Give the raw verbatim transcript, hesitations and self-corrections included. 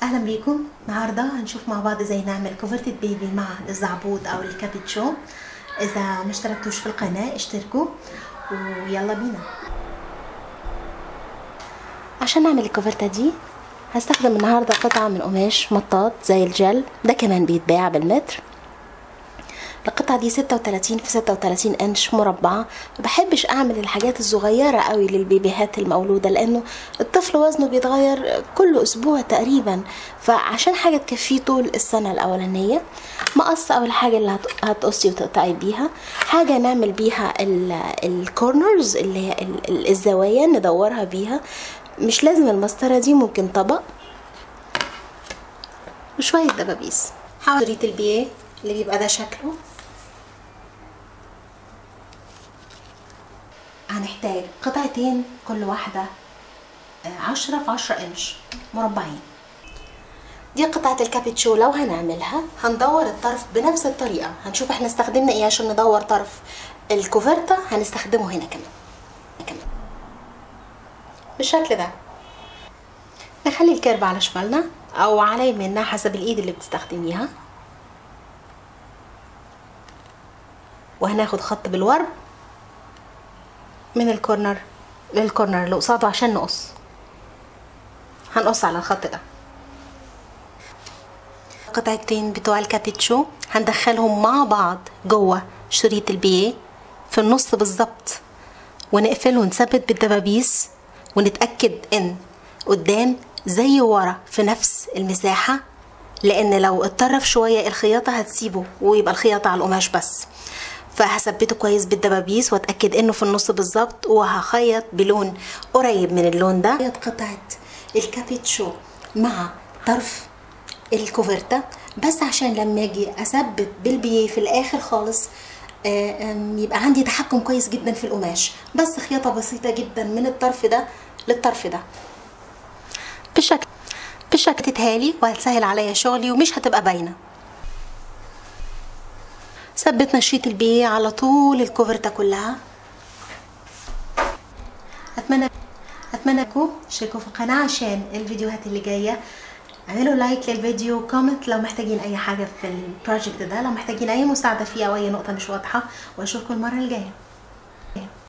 اهلا بيكم. النهارده هنشوف مع بعض ازاي نعمل كوفرتة بيبي مع الزعبوط او الكابتشو. اذا ما اشتركتوش في القناه اشتركوا ويلا بينا. عشان نعمل الكوفرتة دي هستخدم النهارده قطعه من قماش مطاط زي الجل، ده كمان بيتباع بالمتر. القطعه دي ستة وتلاتين في ستة وتلاتين انش مربعه. ما بحبش اعمل الحاجات الصغيره قوي للبيبيهات المولوده لانه الطفل وزنه بيتغير كل اسبوع تقريبا، فعشان حاجه تكفيه طول السنه الاولانيه. مقص اول حاجه اللي هتقصي وتقطعي بيها، حاجه نعمل بيها الكورنرز اللي هي الزوايا ندورها بيها. مش لازم المسطره دي، ممكن طبق وشويه دبابيس. حاول شريط البيه اللي بيبقى ده شكله. هنحتاج قطعتين كل واحدة عشرة في عشرة انش مربعين. دي قطعة الكابتشو. لو هنعملها هندور الطرف بنفس الطريقة. هنشوف احنا استخدمنا ايه عشان ندور طرف الكوفرتة، هنستخدمه هنا كمان كمان بالشكل ده. نخلي الكيرف على شمالنا او على يميننا حسب الايد اللي بتستخدميها، وهناخد خط بالورب من الكورنر للكورنر اللي قصاده عشان نقص. هنقص على الخط ده. قطعتين بتوع الكابتشو هندخلهم مع بعض جوه شريط البيه في النص بالظبط، ونقفل ونثبت بالدبابيس، ونتأكد ان قدام زي ورا في نفس المساحة، لان لو اتطرف شوية الخياطة هتسيبه ويبقى الخياطة على القماش بس. فهثبته كويس بالدبابيس واتاكد انه في النص بالظبط، وهخيط بلون قريب من اللون ده. خيط قطعه الكابتشو مع طرف الكوفرتة بس عشان لما اجي اثبت بالبيه في الاخر خالص يبقى عندي تحكم كويس جدا في القماش. بس خياطه بسيطه جدا من الطرف ده للطرف ده بالشكل بالشكل تتهالي وهتسهل عليا شغلي ومش هتبقى باينه. ثبتنا شريط البيه على طول الكوفرتة كلها. اتمنى اتمنى انكم تشتركوا في القناه عشان الفيديوهات اللي جايه. اعملوا لايك للفيديو، كومنت لو محتاجين اي حاجه في البروجكت ده، لو محتاجين اي مساعده فيه او اي نقطه مش واضحه، واشوفكم المره الجايه.